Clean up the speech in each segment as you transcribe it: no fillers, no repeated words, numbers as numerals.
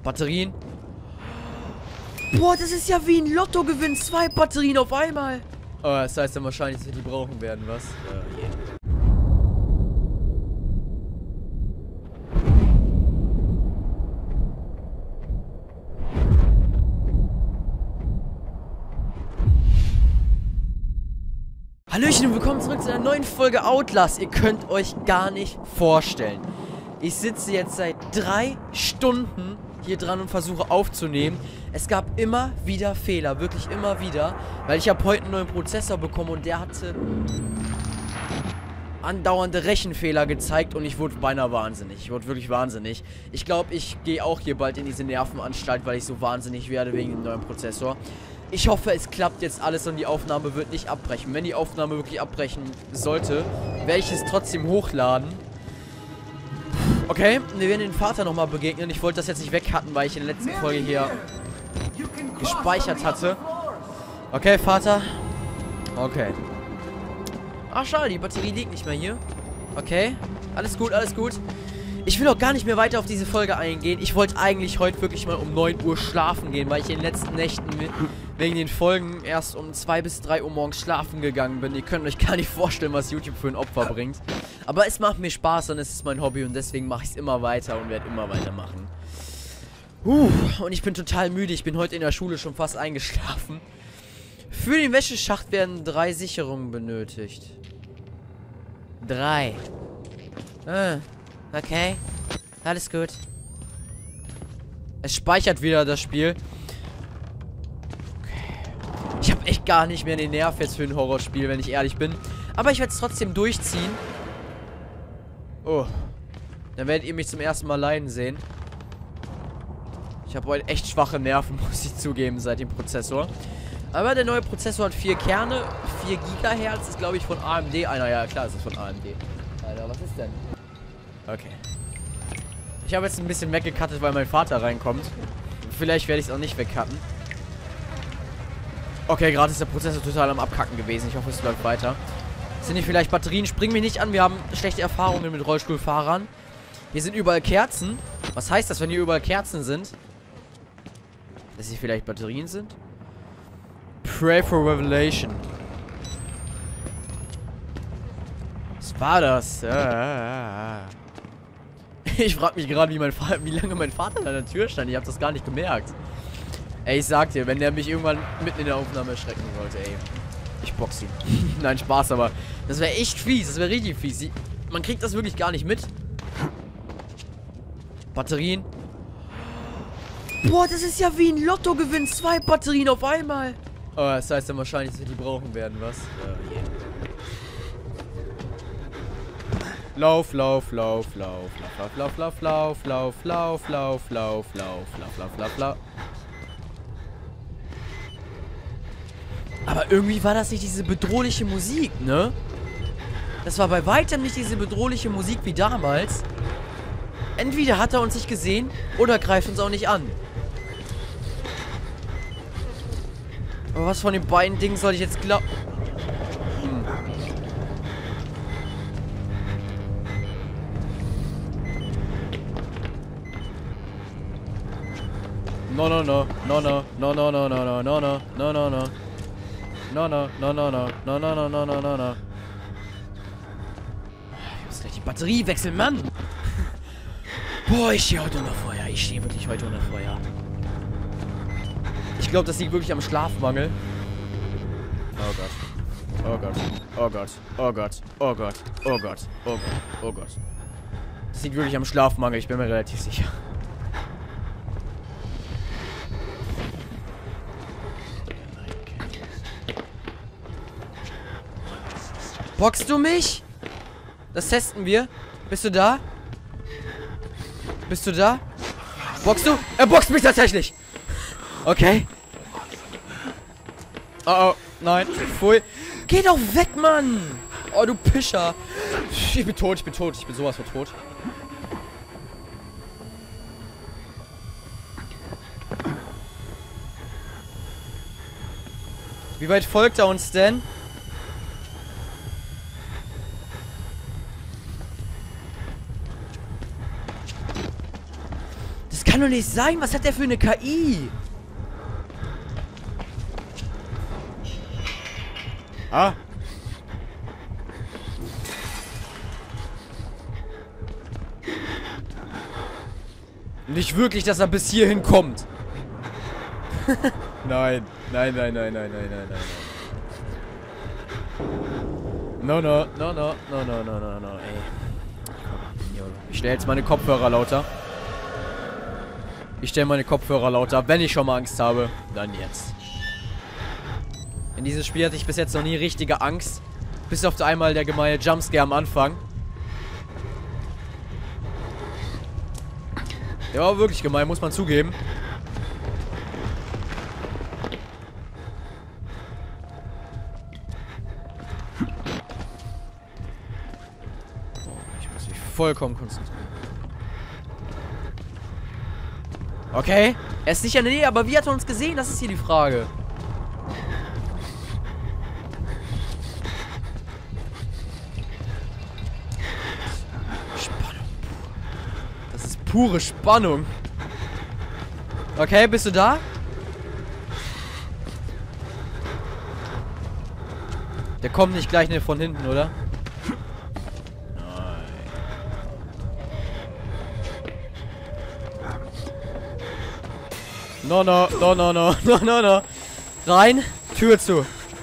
Batterien. Boah, das ist ja wie ein Lottogewinn. 2 Batterien auf einmal. Oh, das heißt dann wahrscheinlich, dass wir die brauchen werden, was? Yeah. Hallöchen und willkommen zurück zu einer neuen Folge Outlast. Ihr könnt euch gar nicht vorstellen. Ich sitze jetzt seit 3 Stunden hier dran und versuche aufzunehmen. Es gab immer wieder Fehler, wirklich immer wieder. Weil ich habe heute einen neuen Prozessor bekommen und der hatte andauernde Rechenfehler gezeigt und ich wurde beinahe wahnsinnig. Ich wurde wirklich wahnsinnig. Ich glaube, ich gehe auch hier bald in diese Nervenanstalt, weil ich so wahnsinnig werde wegen dem neuen Prozessor. Ich hoffe, es klappt jetzt alles und die Aufnahme wird nicht abbrechen. Wenn die Aufnahme wirklich abbrechen sollte, werde ich es trotzdem hochladen. Okay, wir werden den Vater nochmal begegnen. Ich wollte das jetzt nicht wegcutten, weil ich in der letzten Folge hier gespeichert hatte. Okay, Vater. Okay. Ach, schade, die Batterie liegt nicht mehr hier. Okay, alles gut, alles gut. Ich will auch gar nicht mehr weiter auf diese Folge eingehen. Ich wollte eigentlich heute wirklich mal um 9 Uhr schlafen gehen, weil ich in den letzten Nächten wegen den Folgen erst um 2 bis 3 Uhr morgens schlafen gegangen bin. Ihr könnt euch gar nicht vorstellen, was YouTube für ein Opfer bringt. Aber es macht mir Spaß und es ist mein Hobby und deswegen mache ich es immer weiter und werde immer weitermachen. Und ich bin total müde. Ich bin heute in der Schule schon fast eingeschlafen. Für den Wäscheschacht werden 3 Sicherungen benötigt. 3. Okay. Alles gut. Es speichert wieder das Spiel. Okay. Ich habe echt gar nicht mehr den Nerv jetzt für ein Horrorspiel, wenn ich ehrlich bin. Aber ich werde es trotzdem durchziehen. Oh. Dann werdet ihr mich zum ersten Mal leiden sehen. Ich habe heute echt schwache Nerven, muss ich zugeben, seit dem Prozessor. Aber der neue Prozessor hat 4 Kerne, 4 GHz, ist glaube ich von AMD. Ja klar, ist es von AMD. Alter, was ist denn? Okay. Ich habe jetzt ein bisschen weggecuttet, weil mein Vater reinkommt. Vielleicht werde ich es auch nicht wegcutten. Okay, gerade ist der Prozessor total am Abkacken gewesen. Ich hoffe, es läuft weiter. Sind hier vielleicht Batterien? Springen mich nicht an. Wir haben schlechte Erfahrungen mit Rollstuhlfahrern. Hier sind überall Kerzen. Was heißt das, wenn hier überall Kerzen sind? Dass hier vielleicht Batterien sind? Pray for Revelation. Was war das? Ich frage mich gerade, wie lange mein Vater an der Tür stand. Ich habe das gar nicht gemerkt. Ey, ich sag dir, wenn der mich irgendwann mitten in der Aufnahme erschrecken sollte, ey. Ich box ihn. Nein, Spaß, aber das wäre echt fies. Das wäre richtig fies. Man kriegt das wirklich gar nicht mit. Batterien. Boah, das ist ja wie ein Lottogewinn. 2 Batterien auf einmal. Oh, das heißt dann wahrscheinlich, dass wir die brauchen werden, was? Yeah. Lauf, lauf, lauf, lauf, lauf, lauf, lauf, lauf, lauf, lauf, lauf, lauf, lauf, lauf, lauf, lauf, lauf. Aber irgendwie war das nicht diese bedrohliche Musik, ne? Das war bei weitem nicht diese bedrohliche Musik wie damals. Entweder hat er uns nicht gesehen oder greift uns auch nicht an. Aber was von den beiden Dingen soll ich jetzt glauben? No, no, no, no, no, no, no, no, no, no, no, no, no, no, no. No, no, no, no, no, no, no, no, no, no, no, no. Ich muss gleich die Batterie wechseln, Mann. Boah, ich stehe heute unter Feuer. Ich stehe wirklich heute unter Feuer. Ich glaube, das liegt wirklich am Schlafmangel. Oh Gott. Oh Gott. Oh Gott. Oh Gott. Oh Gott. Oh Gott. Oh Gott. Oh Gott. Das liegt wirklich am Schlafmangel. Ich bin mir relativ sicher. Boxst du mich? Das testen wir. Bist du da? Bist du da? Boxst du? Er boxt mich tatsächlich. Okay. Oh, oh. Nein. Pfui. Geh doch weg, Mann. Oh, du Pischer. Ich bin tot, ich bin tot. Ich bin sowas von tot. Wie weit folgt er uns denn? kann doch nicht sein. Was hat der für eine KI? Ah. Nicht wirklich, dass er bis hierhin kommt. Nein. Nein, nein, nein, nein, nein, nein, nein. No, no, no, no, no, no, no, no, no, ey. Ich stelle jetzt meine Kopfhörer lauter. Ich stelle meine Kopfhörer lauter. Wenn ich schon mal Angst habe, dann jetzt. In diesem Spiel hatte ich bis jetzt noch nie richtige Angst. Bis auf einmal der gemeine Jumpscare am Anfang. Der war wirklich gemein, muss man zugeben. Ich muss mich vollkommen konzentrieren. Okay, er ist nicht in der Nähe, aber wie hat er uns gesehen? Das ist hier die Frage. Pure Spannung. Okay, bist du da? Der kommt nicht gleich von hinten, oder? Nein. No, no, no, no, no, no, no, no. Rein, Tür zu.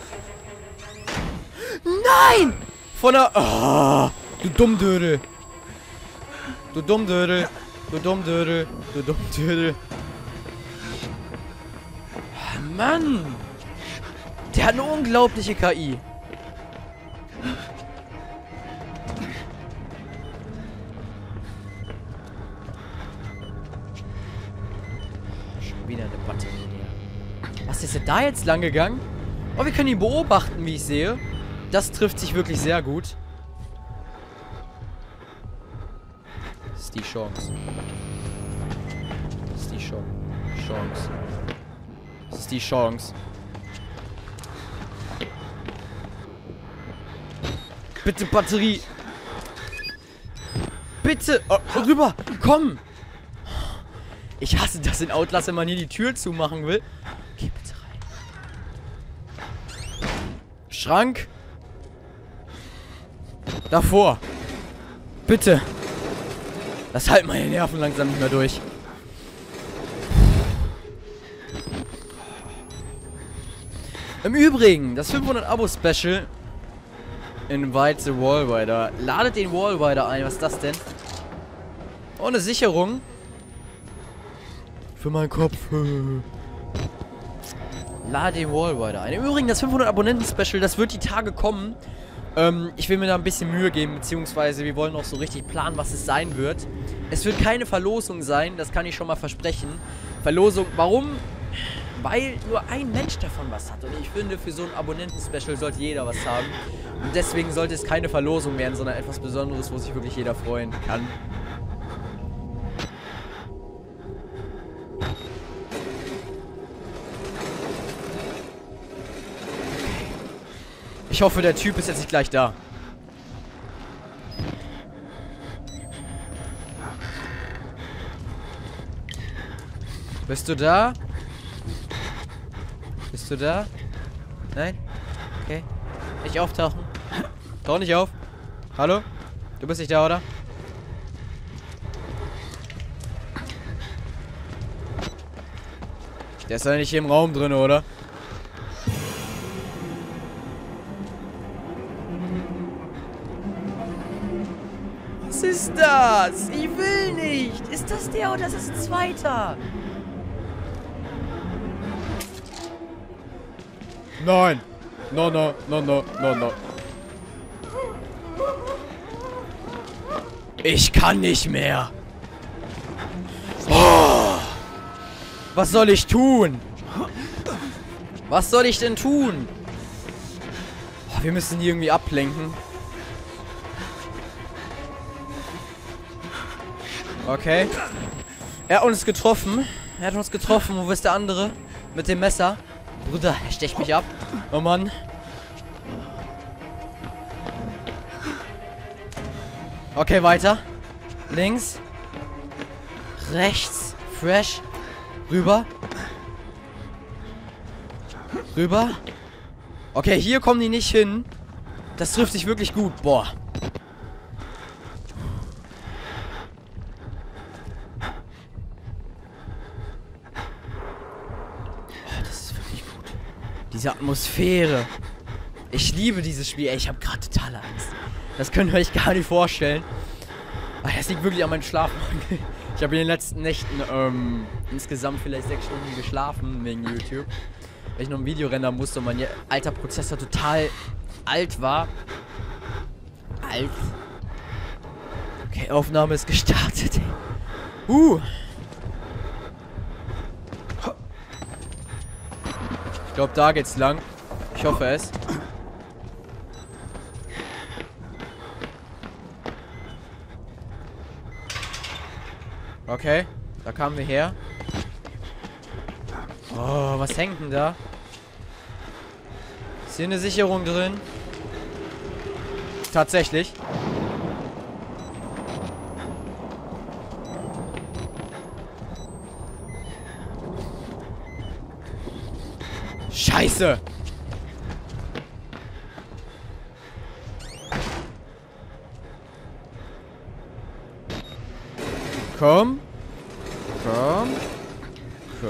Nein! Von der... Oh, du Dummdödel. Du Dummdödel. Du Dummdödel. Du Dummdödel. Mann! Der hat eine unglaubliche KI. Schon wieder eine Batterie. Was ist denn da jetzt lang gegangen? Oh, wir können ihn beobachten, wie ich sehe. Das trifft sich wirklich sehr gut. Das ist die Chance. Das ist die Chance. Das ist die Chance. Bitte Batterie. Bitte. Oh, rüber. Komm. Ich hasse das in Outlast, wenn man hier die Tür zumachen will. Geh bitte rein. Schrank. Davor. Bitte. Das halten meine Nerven langsam nicht mehr durch. Im Übrigen, das 500-Abo-Special Invite the Wallrider. Ladet den Wallrider ein. Was ist das denn? Oh, eine Sicherung. Für meinen Kopf. Lade den Wallrider ein. Im Übrigen, das 500-Abonnenten-Special, das wird die Tage kommen. Ich will mir da ein bisschen Mühe geben, beziehungsweise wir wollen auch so richtig planen, was es sein wird. Es wird keine Verlosung sein, das kann ich schon mal versprechen. Verlosung, warum? Weil nur ein Mensch davon was hat. Und ich finde, für so ein Abonnenten-Special sollte jeder was haben. Und deswegen sollte es keine Verlosung werden, sondern etwas Besonderes, wo sich wirklich jeder freuen kann. Ich hoffe, der Typ ist jetzt nicht gleich da. Bist du da? Bist du da? Nein? Okay. Nicht auftauchen. Tauch nicht auf. Hallo? Du bist nicht da, oder? Der ist ja nicht hier im Raum drin, oder? Was ist das? Ich will nicht. Ist das der oder ist das ein zweiter? Nein. No, no, no, no, no, no. Ich kann nicht mehr. Oh. Was soll ich tun? Was soll ich denn tun? Oh, wir müssen die irgendwie ablenken. Okay. Er hat uns getroffen. Er hat uns getroffen. Wo ist der andere? Mit dem Messer. Bruder, er stecht mich ab. Oh Mann. Okay, weiter. Links. Rechts. Fresh. Rüber. Rüber. Okay, hier kommen die nicht hin. Das trifft sich wirklich gut. Boah. Oh, das ist wirklich gut. Diese Atmosphäre. Ich liebe dieses Spiel. Ey, ich habe gerade totale Angst. Das könnt ihr euch gar nicht vorstellen. Aber das liegt wirklich an meinem Schlafmangel. Ich habe in den letzten Nächten insgesamt vielleicht 6 Stunden geschlafen wegen YouTube. Weil ich noch ein Video rendern musste und mein alter Prozessor total alt war. Alt. Okay, Aufnahme ist gestartet. Ich glaube, da geht's lang. Ich hoffe es. Okay, da kamen wir her. Oh, was hängt denn da? Ist hier eine Sicherung drin? Tatsächlich. Scheiße! Komm. Komm. Komm.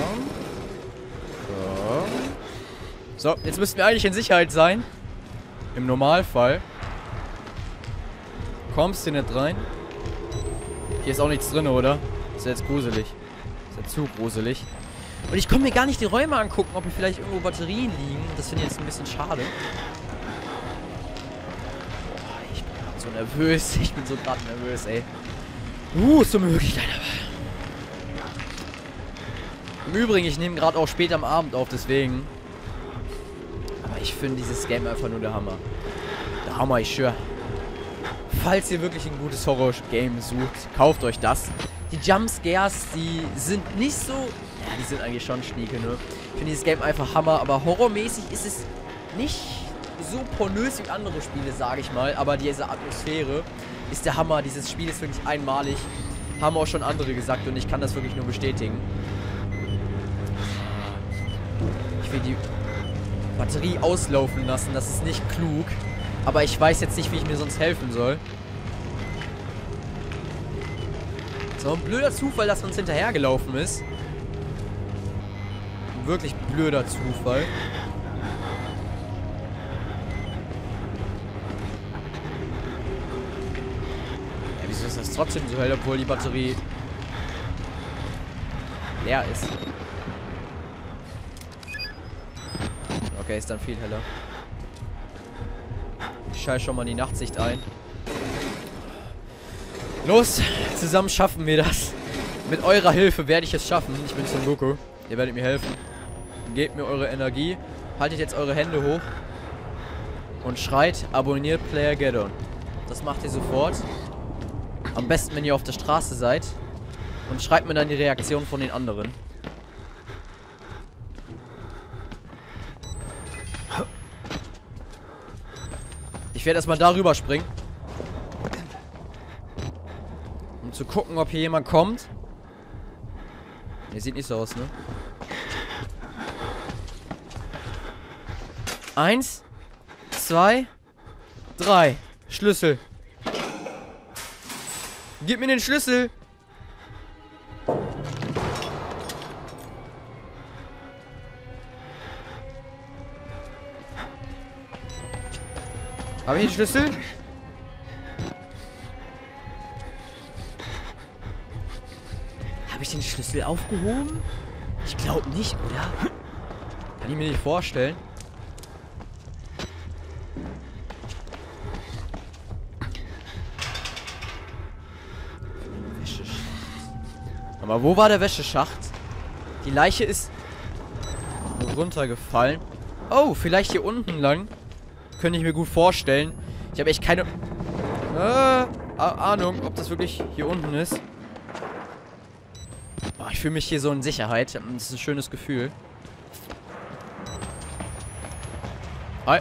Komm. So, jetzt müssten wir eigentlich in Sicherheit sein. Im Normalfall. Kommst du nicht rein? Hier ist auch nichts drin, oder? Ist ja jetzt gruselig. Ist ja zu gruselig. Und ich konnte mir gar nicht die Räume angucken, ob hier vielleicht irgendwo Batterien liegen. Das finde ich jetzt ein bisschen schade. Boah, ich bin gerade so nervös. Ich bin so gerade nervös, ey. Es tut mir wirklich leid. Im Übrigen, ich nehme gerade auch spät am Abend auf, deswegen. Aber ich finde dieses Game einfach nur der Hammer. Der Hammer, ich schwör. Falls ihr wirklich ein gutes Horror-Game sucht, kauft euch das. Die Jumpscares, die sind nicht so... Ja, die sind eigentlich schon schnieke, ne? Ich finde dieses Game einfach Hammer, aber horrormäßig ist es nicht so pornös wie andere Spiele, sage ich mal. Aber diese Atmosphäre ist der Hammer. Dieses Spiel ist wirklich einmalig. Haben auch schon andere gesagt und ich kann das wirklich nur bestätigen. Ich will die Batterie auslaufen lassen, das ist nicht klug. Aber ich weiß jetzt nicht, wie ich mir sonst helfen soll. So ein blöder Zufall, dass uns hinterhergelaufen ist. Ein wirklich blöder Zufall. Ja, wieso ist das trotzdem so hell, obwohl die Batterie leer ist? Okay, ist dann viel heller. Ich schalte schon mal die Nachtsicht ein. Los, zusammen schaffen wir das. Mit eurer Hilfe werde ich es schaffen. Ich bin Son Goku. Ihr werdet mir helfen. Gebt mir eure Energie. Haltet jetzt eure Hände hoch. Und schreit, abonniert Playergeddon. Das macht ihr sofort. Am besten, wenn ihr auf der Straße seid. Und schreibt mir dann die Reaktion von den anderen. Ich werde erstmal darüber springen. Um zu gucken, ob hier jemand kommt. Ne, sieht nicht so aus, ne? 1, 2, 3. Schlüssel. Gib mir den Schlüssel. Habe ich den Schlüssel? Habe ich den Schlüssel aufgehoben? Ich glaube nicht, oder? Kann ich mir nicht vorstellen. Wäscheschacht. Aber wo war der Wäscheschacht? Die Leiche ist runtergefallen. Oh, vielleicht hier unten lang. Könnte ich mir gut vorstellen. Ich habe echt keine Ahnung, ob das wirklich hier unten ist. Oh, ich fühle mich hier so in Sicherheit. Das ist ein schönes Gefühl. Hi.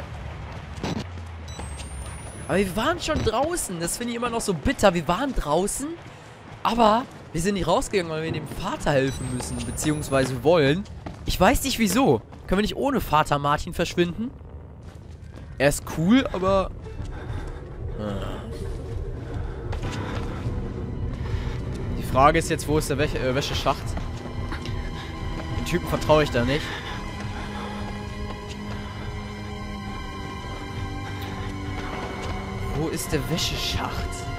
Aber wir waren schon draußen. Das finde ich immer noch so bitter. Wir waren draußen, aber Wir sind nicht rausgegangen, weil wir dem Vater helfen müssen, beziehungsweise wollen. Ich weiß nicht wieso. Können wir nicht ohne Vater Martin verschwinden? Er ist cool, aber... Die Frage ist jetzt, wo ist der Wäscheschacht? Den Typen vertraue ich da nicht. Wo ist der Wäscheschacht?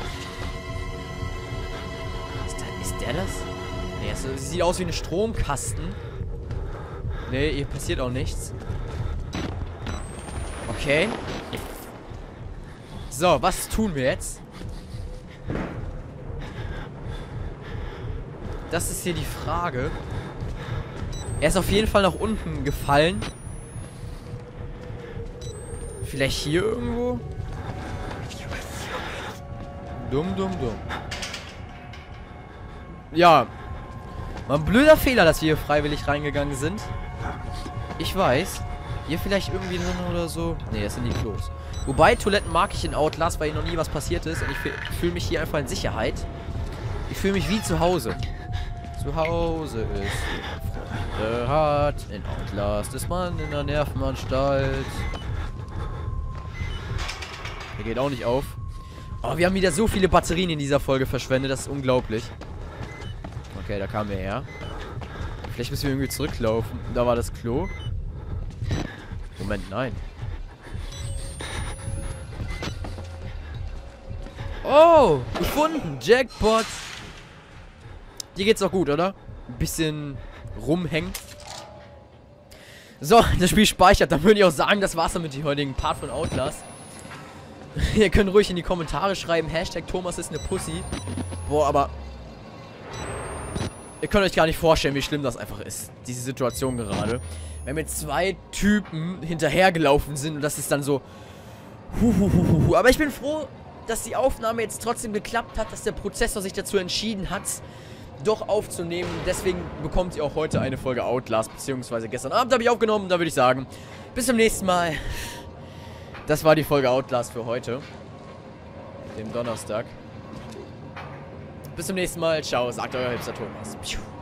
Ist der das? Nee, es sieht aus wie ein Stromkasten. Nee, hier passiert auch nichts. Okay. So, was tun wir jetzt? Das ist hier die Frage. Er ist auf jeden Fall nach unten gefallen. Vielleicht hier irgendwo? Dumm. Ja. War ein blöder Fehler, dass wir hier freiwillig reingegangen sind. Ich weiß. Hier vielleicht irgendwie drin oder so. Ne, das sind die Klos. Wobei, Toiletten mag ich in Outlast, weil hier noch nie was passiert ist. Und ich fühle mich hier einfach in Sicherheit. Ich fühle mich wie zu Hause. Zu Hause ist Freunde hat. In Outlast ist man in der Nervenanstalt. Der geht auch nicht auf. Oh, wir haben wieder so viele Batterien in dieser Folge verschwendet. Das ist unglaublich. Okay, da kamen wir her. Vielleicht müssen wir irgendwie zurücklaufen. Da war das Klo. Moment, nein. Oh, gefunden. Jackpot. Dir geht's doch gut, oder? Ein bisschen rumhängen. So, das Spiel speichert. Dann würde ich auch sagen, das war's dann mit dem heutigen Part von Outlast. Ihr könnt ruhig in die Kommentare schreiben, Hashtag Thomas ist eine Pussy. Boah, aber... Ihr könnt euch gar nicht vorstellen, wie schlimm das einfach ist. Diese Situation gerade. Wenn mir zwei Typen hinterhergelaufen sind und das ist dann so... Aber ich bin froh, dass die Aufnahme jetzt trotzdem geklappt hat, dass der Prozessor sich dazu entschieden hat, doch aufzunehmen. Deswegen bekommt ihr auch heute eine Folge Outlast, beziehungsweise gestern Abend habe ich aufgenommen. Da würde ich sagen, bis zum nächsten Mal. Das war die Folge Outlast für heute. Dem Donnerstag. Bis zum nächsten Mal. Ciao, sagt euer Hipster Thomas.